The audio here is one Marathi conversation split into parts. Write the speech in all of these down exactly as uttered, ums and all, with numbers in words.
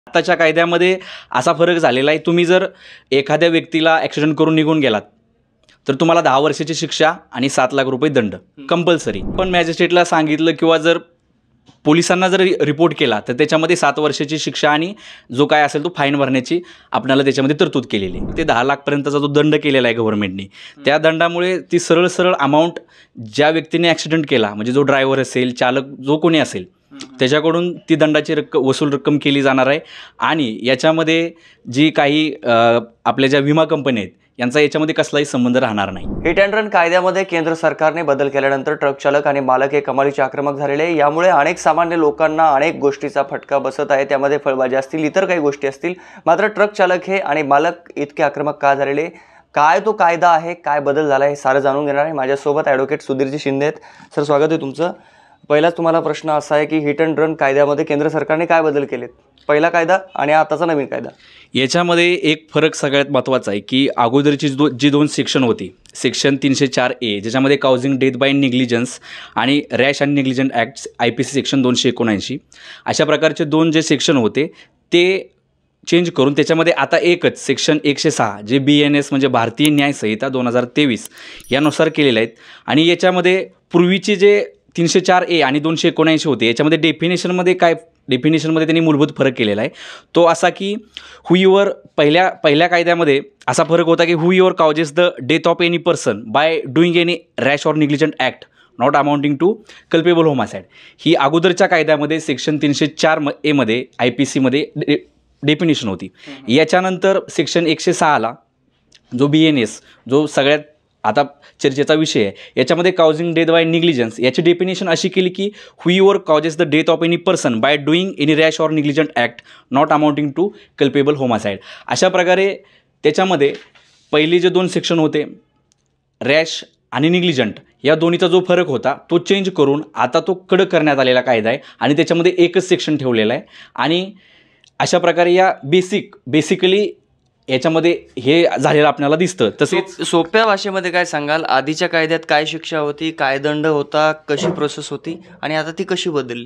आताच्या कायद्यामध्ये असा फरक झालेला आहे, तुम्ही जर एखाद्या व्यक्तीला ॲक्सिडेंट करून निघून गेलात तर तुम्हाला दहा वर्षाची शिक्षा आणि सात लाख रुपये दंड कंपल्सरी. पण मॅजिस्ट्रेटला सांगितलं किंवा जर पोलिसांना जर रिपोर्ट केला तर त्याच्यामध्ये सात वर्षाची शिक्षा आणि जो काय असेल तो फाईन भरण्याची आपल्याला त्याच्यामध्ये तरतूद केलेली आहे. ते दहा लाखपर्यंतचा जो दंड केलेला आहे गव्हर्नमेंटने, त्या दंडामुळे ती सरळ सरळ अमाऊंट ज्या व्यक्तीने ॲक्सिडेंट केला म्हणजे जो ड्रायव्हर असेल, चालक जो कोणी असेल, त्याच्याकडून ती दंडाची रक्कम वसूल रक्कम केली जाणार आहे. आणि याच्यामध्ये जी काही आपल्या ज्या विमा कंपन्या आहेत यांचा याच्यामध्ये कसलाही संबंध राहणार नाही. हिट अँड रन कायद्यामध्ये केंद्र सरकारने बदल केल्यानंतर ट्रक चालक आणि मालक हे कमालीचे आक्रमक झालेले आहे. यामुळे अनेक सामान्य लोकांना अनेक गोष्टीचा फटका बसत आहे. त्यामध्ये फळभाज्या असतील, इतर काही गोष्टी असतील. मात्र ट्रक चालक हे आणि मालक इतके आक्रमक का झालेले, काय तो कायदा आहे, काय बदल झाला हे सारं जाणून घेणार आहे. माझ्यासोबत ॲडव्होकेट सुधीरजी शिंदे आहेत. सर, स्वागत आहे तुमचं. पहिलाच तुम्हाला प्रश्न असा आहे की हिट अँड रन कायद्यामध्ये केंद्र सरकारने काय बदल केलेत, पहिला कायदा आणि आताचा नवीन कायदा? याच्यामध्ये एक फरक सगळ्यात महत्त्वाचा आहे की अगोदरची दो जी दोन सेक्शन होती, सेक्शन तीनशे चार ए ज्याच्यामध्ये काउजिंग डेथ बाय निग्लिजन्स आणि rash and negligent act I P C section दोनशे एकोणऐंशी, अशा प्रकारचे दोन जे सेक्शन होते ते चेंज करून त्याच्यामध्ये आता एकच सेक्शन एकशे सहा जे बी एन एस म्हणजे भारतीय न्याय संहिता दोन हजार तेवीस यानुसार केलेले आहेत. आणि याच्यामध्ये पूर्वीचे जे तीनशे चार ए आणि दोनशे एकोणऐंशी होते याच्यामध्ये डेफिनेशनमध्ये काय डेफिनेशनमध्ये त्यांनी मूलभूत फरक केलेला आहे. तो असा की हु युअर पहिल्या पहिल्या कायद्यामध्ये असा फरक होता की who your causes the death of any person by doing any rash or negligent act not amounting to culpable homicide, ही अगोदरच्या कायद्यामध्ये सेक्शन तीनशे चार म एमध्ये आय पी सीमध्ये डे डेफिनेशन होती. याच्यानंतर सेक्शन एकशे सहाला जो बी एन एस जो सगळ्यात आता चर्चेचा विषय आहे, याच्यामध्ये काउजिंग डेथ बाय निग्लिजन्स याची डेफिनेशन अशी केली की who your causes the death of any person by doing any rash or negligent act not amounting to culpable homicide. अशा प्रकारे त्याच्यामध्ये पहिले जे दोन सेक्शन होते रॅश आणि निग्लिजंट या दोन्हीचा जो फरक होता तो चेंज करून आता तो कडक करण्यात आलेला कायदा आहे आणि त्याच्यामध्ये एकच सेक्शन ठेवलेला आहे. आणि अशा प्रकारे या बेसिक बेसिकली याच्यामध्ये हे झालेलं आपल्याला दिसतं. तसेच सोप्या भाषेमध्ये काय सांगाल, आधीच्या कायद्यात काय शिक्षा होती, काय दंड होता, कशी प्रोसेस होती आणि आता ती कशी बदलली?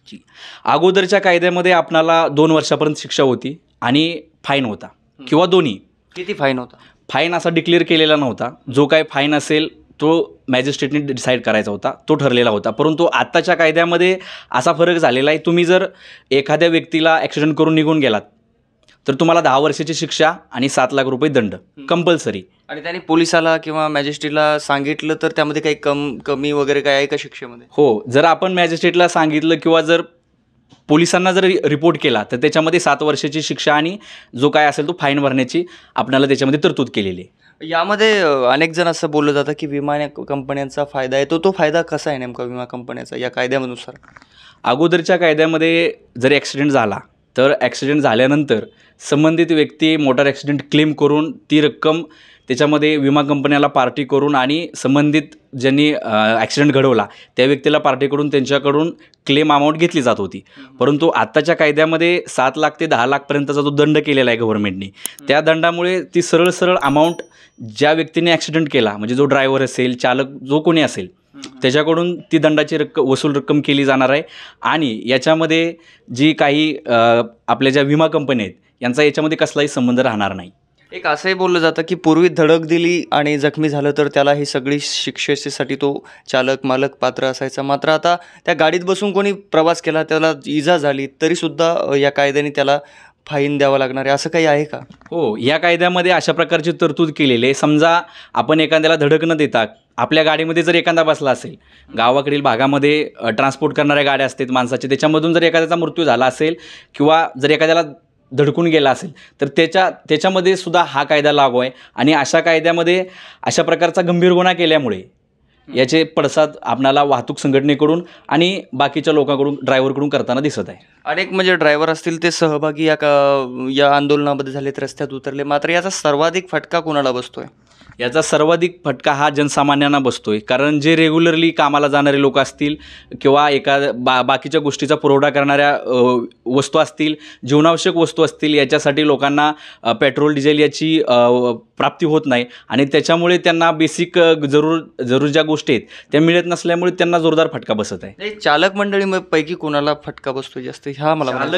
अगोदरच्या कायद्यामध्ये आपल्याला दोन वर्षापर्यंत शिक्षा होती आणि फाईन होता किंवा दोन्ही. किती फाईन होता? फाईन असा डिक्लेअर केलेला नव्हता. जो काय फाईन असेल तो मॅजिस्ट्रेटने डिसाईड करायचा होता, तो ठरलेला होता. परंतु आत्ताच्या कायद्यामध्ये असा फरक झालेला आहे, तुम्ही जर एखाद्या व्यक्तीला ॲक्सिडेंट करून निघून गेलात तर तुम्हाला दहा वर्षाची शिक्षा आणि सात लाख रुपये दंड कंपल्सरी. आणि त्यांनी पोलिसाला किंवा मॅजिस्ट्रेटला सांगितलं तर त्यामध्ये काही कम कमी वगैरे काय आहे का शिक्षेमध्ये? हो, जर आपण मॅजिस्ट्रेटला सांगितलं किंवा जर पोलिसांना जर रिपोर्ट केला तर त्याच्यामध्ये सात वर्षाची शिक्षा आणि जो काय असेल तो फाईन भरण्याची आपल्याला त्याच्यामध्ये तरतूद केलेली आहे. यामध्ये अनेक जण असं बोललं जातं की विमा कंपन्यांचा फायदा आहे, तो तो फायदा कसा आहे नेमका विमा कंपन्याचा या कायद्यानुसार? अगोदरच्या कायद्यामध्ये जर ॲक्सिडेंट झाला तर ॲक्सिडेंट झाल्यानंतर संबंधित व्यक्ती मोटार ॲक्सिडेंट क्लेम करून ती रक्कम त्याच्यामध्ये विमा कंपन्याला पार्टी करून आणि संबंधित ज्यांनी ॲक्सिडेंट घडवला त्या व्यक्तीला पार्टी करून त्यांच्याकडून क्लेम अमाऊंट घेतली जात होती. परंतु आत्ताच्या कायद्यामध्ये सात लाख ते दहा लाखपर्यंतचा जो दंड केलेला आहे गव्हर्नमेंटने, त्या दंडामुळे ती सरळ सरळ अमाऊंट ज्या व्यक्तीने ॲक्सिडेंट केला म्हणजे जो ड्रायव्हर असेल, चालक जो कोणी असेल, त्याच्याकडून ती दंडाची रक्कम वसूल रक्कम केली जाणार आहे. आणि याच्यामध्ये जी काही आपल्या ज्या विमा कंपन्या आहेत यांचा याच्यामध्ये कसलाही संबंध राहणार नाही. एक असंही बोललं जातं की पूर्वी धडक दिली आणि जखमी झालं तर त्याला ही सगळी शिक्षेसाठी तो चालक मालक पात्र असायचा. मात्र आता त्या गाडीत बसून कोणी प्रवास केला, त्याला इजा झाली तरीसुद्धा या कायद्याने त्याला फाईन द्यावं लागणार आहे, असं काही आहे का? हो, या कायद्यामध्ये अशा प्रकारची तरतूद केलेली आहे. समजा आपण एखाद्याला धडक न देता आपल्या गाडीमध्ये जर एखादा बसला असेल, गावाकडील भागामध्ये ट्रान्सपोर्ट करणाऱ्या गाड्या असतात माणसाचे, त्याच्यामधून जर एखाद्याचा मृत्यू झाला असेल किंवा जर एखाद्याला धडकून गेला असेल तर त्याच्या त्याच्यामध्ये सुद्धा हा कायदा लागू आहे. आणि अशा कायद्यामध्ये अशा प्रकारचा गंभीर गुन्हा केल्यामुळे याचे पडसाद आपल्याला वाहतूक संघटनेकडून आणि बाकीच्या लोकांकडून ड्रायव्हरकडून करताना दिसत आहे. अनेक म्हणजे ड्रायव्हर असतील ते सहभागी या का या आंदोलनामध्ये झालेत, रस्त्यात उतरले. मात्र याचा सर्वाधिक फटका कोणाला बसतोय? याचा सर्वाधिक फटका हा जनसामान्यांना बसतोय. कारण जे रेग्युलरली कामाला जाणारे लोक असतील किंवा एका बा बाकीच्या गोष्टीचा पुरवठा करणाऱ्या वस्तू असतील, जीवनावश्यक वस्तू असतील, याच्यासाठी लोकांना पेट्रोल डिझेल याची प्राप्ती होत नाही आणि त्याच्यामुळे त्यांना बेसिक जरूर जरूर ज्या गोष्टी आहेत त्या मिळत नसल्यामुळे त्यांना जोरदार फटका बसत आहे. चालक मंडळीपैकी कोणाला फटका बसतो जास्त हा मला चालक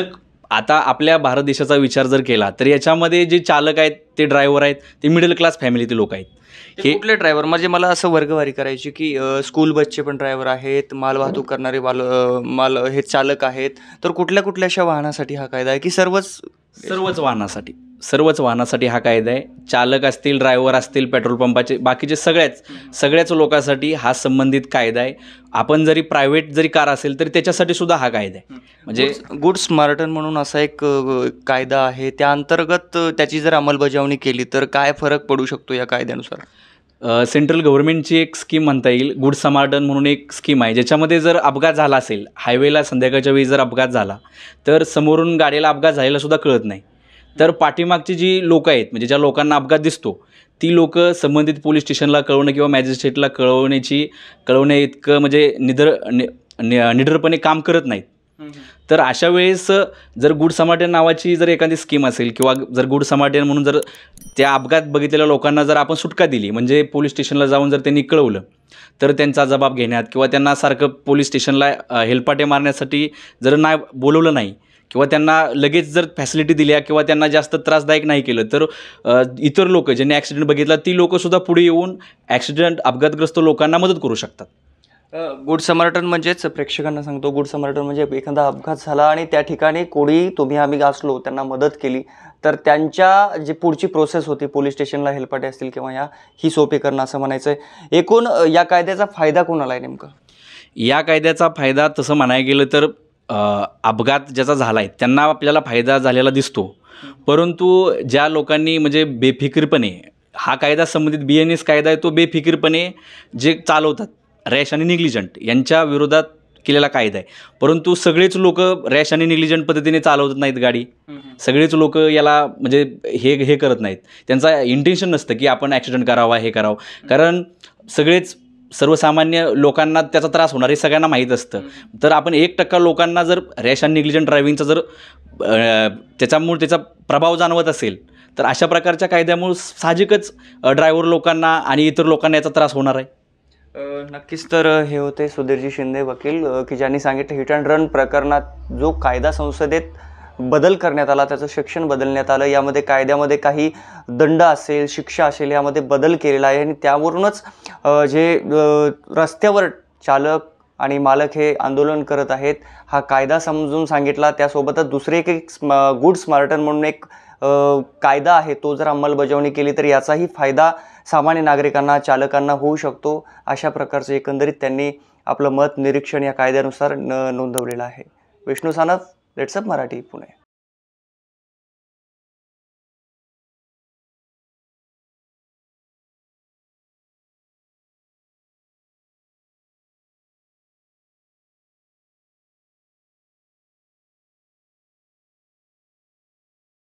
आता आपल्या भारत देशाचा विचार जर केला तर याच्यामध्ये जे चालक आहेत ते ड्रायव्हर आहेत ते मिडल क्लास फॅमिलीतील लोक आहेत. हे कुठले ड्रायव्हर म्हणजे मला असं वर्गवारी करायची की अ, स्कूल बसचे पण ड्रायव्हर आहेत, माल वाहतूक करणारे माल अ, माल हे चालक आहेत, तर कुठल्या कुठल्या अशा वाहनासाठी हा कायदा आहे की सर्वच सर्वच वाहनासाठी सर्वच वाहनासाठी हा कायदा आहे. चालक असतील, ड्रायव्हर असतील, पेट्रोल पंपाचे बाकीचे सगळ्याच सगळ्याच लोकांसाठी हा संबंधित कायदा आहे. आपण जरी प्रायव्हेट जरी कार असेल तरी त्याच्यासाठी सुद्धा हा कायदा आहे. म्हणजे गुड स्मार्टन म्हणून असा एक अ, कायदा आहे, त्या अंतर्गत अ, त्याची जर अंमलबजावणी केली तर काय फरक पडू शकतो या कायद्यानुसार? सेंट्रल गव्हर्नमेंटची एक स्कीम म्हणता येईल गुड समार्टन म्हणून एक स्कीम आहे, ज्याच्यामध्ये जर अपघात झाला असेल हायवेला संध्याकाळच्या वेळी जर अपघात झाला तर समोरून गाडीला अपघात झालेला सुद्धा कळत नाही. तर पाठीमागची जी लोकं आहेत म्हणजे ज्या लोकांना अपघात दिसतो ती लोकं संबंधित पोलीस स्टेशनला कळवणं किंवा मॅजिस्ट्रेटला कळवण्याची कळवण्या इतकं म्हणजे निधर नि नि- निडरपणे काम करत नाहीत. तर अशा वेळेस जर गुड समार्टन नावाची जर एखादी स्कीम असेल किंवा जर गुड समार्टन म्हणून जर त्या अपघात बघितलेल्या लोकांना जर आपण सुटका दिली म्हणजे पोलीस स्टेशनला जाऊन जर त्यांनी कळवलं तर त्यांचा जबाब घेण्यात किंवा त्यांना सारखं पोलीस स्टेशनला अ, हेलपाटे मारण्यासाठी जर नाही बोलवलं नाही किंवा त्यांना लगेच जर फॅसिलिटी दिल्या किंवा त्यांना जास्त त्रासदायक नाही केलं तर अ, इतर लोक ज्यांनी ॲक्सिडेंट बघितला ती लोकंसुद्धा पुढे येऊन ॲक्सिडेंट अपघातग्रस्त लोकांना मदत करू शकतात. गुड समार्टन म्हणजेच प्रेक्षकांना सांगतो, गुड समार्टन म्हणजे एखादा अपघात झाला आणि त्या ठिकाणी कोणी तुम्ही आम्ही असलो त्यांना मदत केली तर त्यांच्या जी पुढची प्रोसेस होती पोलीस स्टेशनला हेलपाटे असतील किंवा या ही सोपी करणं असं म्हणायचं आहे. एकूण अ, या कायद्याचा फायदा कोणाला आहे नेमका? या कायद्याचा फायदा तसं म्हणायला गेलं तर अ, अपघात ज्याचा झाला आहे त्यांना आपल्याला फायदा झालेला दिसतो. परंतु ज्या लोकांनी म्हणजे बेफिकीरपणे हा कायदा संबंधित बी एन एस कायदा आहे तो बेफिकीरपणे जे चालवतात रॅश आणि निग्लिजंट यांच्या विरोधात केलेला कायदा आहे. परंतु सगळेच लोक रॅश आणि निग्लिजंट पद्धतीने चालवत नाहीत गाडी. सगळेच लोक याला म्हणजे हे हे करत नाहीत. त्यांचा इंटेन्शन नसतं की आपण ॲक्सिडेंट करावा हे करावं, कारण सगळेच सर्वसामान्य लोकांना त्याचा त्रास होणार हे सगळ्यांना माहीत असतं. तर आपण एक टक्का लोकांना जर रॅश आणि निग्लिजंट ड्रायव्हिंगचा जर अ, त्याच्यामुळे त्याचा प्रभाव जाणवत असेल तर अशा प्रकारच्या कायद्यामुळे साहजिकच ड्रायव्हर लोकांना आणि इतर लोकांना याचा त्रास होणार आहे. अ, नक्कीच. तर अ, हे होते सुधीरजी शिंदे वकील अ, की ज्यांनी सांगितलं हिट अँड रन प्रकरणात जो कायदा संसदेत बदल करण्यात आला त्याचं सेक्शन बदलण्यात आलं, यामध्ये कायद्यामध्ये काही दंड असेल शिक्षा असेल यामध्ये बदल केलेला आहे आणि त्यावरूनच अ, जे अ, रस्त्यावर चालक आणि मालक हे आंदोलन करत आहेत हा कायदा समजून सांगितला. त्यासोबतच दुसरे एक एक स्म गुड स्मार्टन म्हणून एक अ, कायदा आहे तो जर अंमलबजावणी केली तर याचाही फायदा सामान्य नागरिकांना चालकांना होऊ शकतो. अशा प्रकारचं एकंदरीत त्यांनी आपलं मत निरीक्षण या कायद्यानुसार न नोंदवलेलं आहे. विष्णू सानप, लेट्सअप मराठी, पुणे.